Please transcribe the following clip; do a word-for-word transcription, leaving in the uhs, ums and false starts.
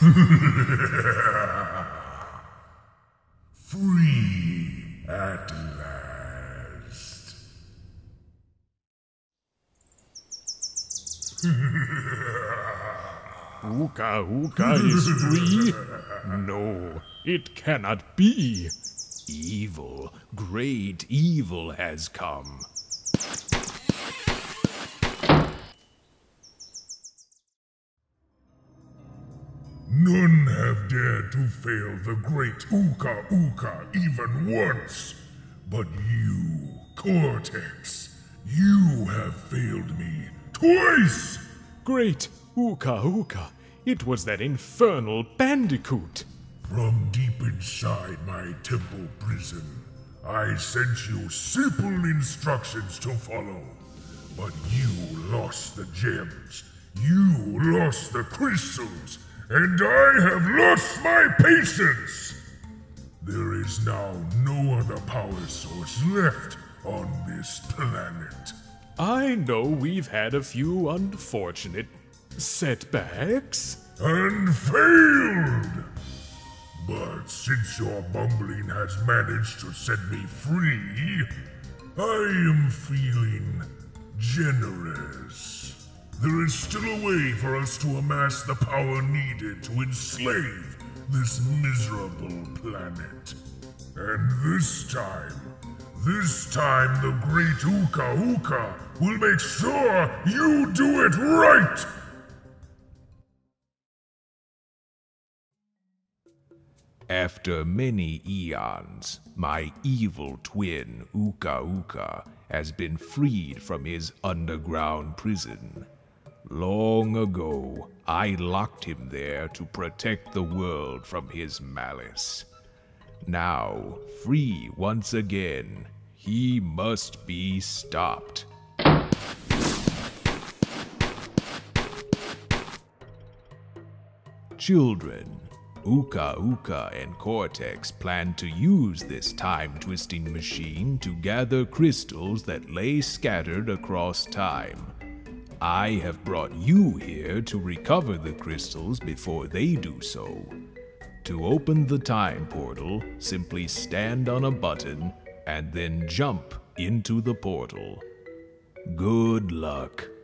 Free at last. Uka Uka is free? No, it cannot be. Evil, great evil has come. None have dared to fail the great Uka Uka even once. But you, Cortex, you have failed me twice! Great Uka Uka, it was that infernal Bandicoot. From deep inside my temple prison, I sent you simple instructions to follow. But you lost the gems, you lost the crystals, and I have lost my patience! There is now no other power source left on this planet. I know we've had a few unfortunate setbacks. And failed! But since your bumbling has managed to set me free, I am feeling generous. There is still a way for us to amass the power needed to enslave this miserable planet. And this time, this time the great Uka Uka will make sure you do it right! After many eons, my evil twin, Uka Uka, has been freed from his underground prison. Long ago, I locked him there to protect the world from his malice. Now, free once again, he must be stopped. Children, Uka Uka and Cortex plan to use this time-twisting machine to gather crystals that lay scattered across time. I have brought you here to recover the crystals before they do so. To open the time portal, simply stand on a button and then jump into the portal. Good luck.